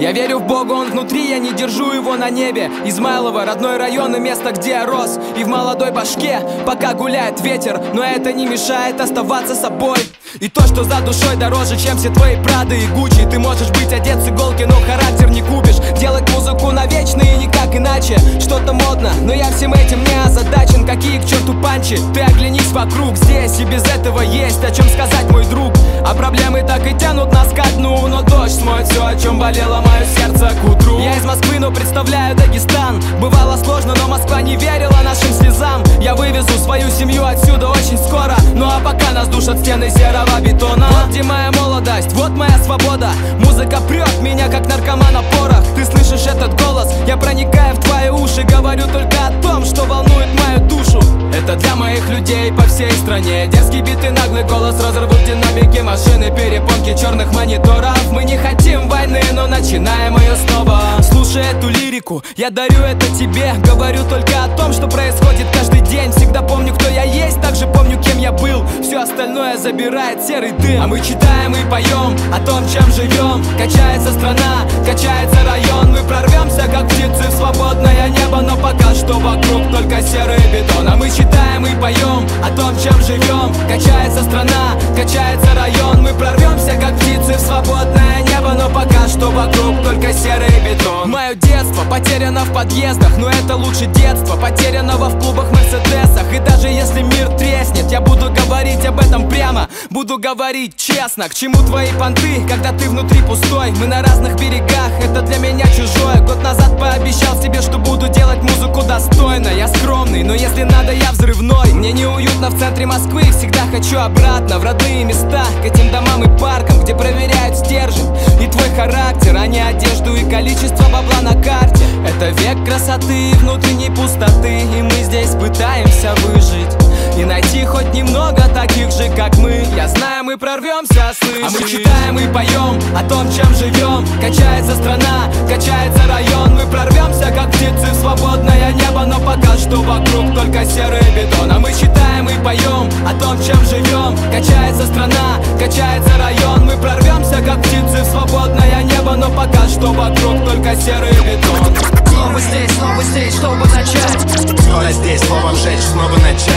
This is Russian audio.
Я верю в Бога, он внутри, я не держу его на небе. Измайлово, родной район и место, где я рос. И в молодой башке пока гуляет ветер, но это не мешает оставаться собой. И то, что за душой дороже, чем все твои Прады и Гуччи. Ты можешь быть одет с иголки, но характер не купишь. Делать музыку навечно и никак иначе. Что-то модно, но я всем этим не озадачен. Какие к черту панчи, ты оглянись вокруг. Здесь и без этого есть о чем сказать, мой друг. А проблемы так и тянут нас ко дну. Но дождь смоет все, о чем болело мое сердце к утру. Я из Москвы, но представляю Дагестан. Бывало сложно, но Москва не верила нашим слезам. Я вывезу свою семью отсюда очень скоро. Ну а пока нас душат стены серого бетона. Вот где моя молодость, вот моя свобода. Музыка прет меня, как наркоман на порох. Ты слышишь этот голос? Я проникаю в твои уши. Говорю только о том, что волнует мою душу. Это для моих людей по всей стране. Дерзкий бит и наглый голос разорвут динамики, машины, перепонки черных мониторов. Мы не хотим войны, но начинаем ее снова. Слушай эту лирику, я дарю это тебе. Говорю только о том, что происходит каждый день. Всегда помню, кто я есть, также помню, кем я был. Все остальное забирает серый дым. А мы читаем и поем о том, чем живем. Качается страна, качается район. Мы прорвемся, как птицы в свободное небо. Но пока что вокруг только серый бетон. А мы читаем и поем о том, чем живем. Качается страна, качается район. Мы прорвемся, как птицы в свободное небо. Но пока что вокруг только серый бетон. Мое детство потеряно в подъездах, но это лучше детства, потерянного в клубах, мерседесах. И даже если мир треснет, я буду говорить об этом прямо, буду говорить честно. К чему твои понты, когда ты внутри пустой? Мы на разных берегах, это для меня чужое. Год назад пообещал себе, что буду делать музыку достойно. Я скромный, но если надо, я взрывной. Мне неуютно в центре Москвы, всегда хочу обратно в родные места, к этим домам и паркам, где проверяют стержень и твой характер, а не одежду и количество бабла на карте. Это век красоты и внутренней пустоты, и мы здесь пытаемся выжить и найти хоть немного таких же, как мы. Я знаю, мы прорвемся, слышишь? А мы читаем и поем о том, чем живем. Качается страна, качается район. Мы прорвемся, как птицы в свободное небо. Но пока что вокруг только серый бетон. А мы читаем и поем о том, чем живем. Качается страна, качается район. Мы прорвемся, как птицы в свободное небо. Но пока что вокруг только серый бетон. Снова здесь, чтобы начать. Снова здесь, снова жечь, снова начать.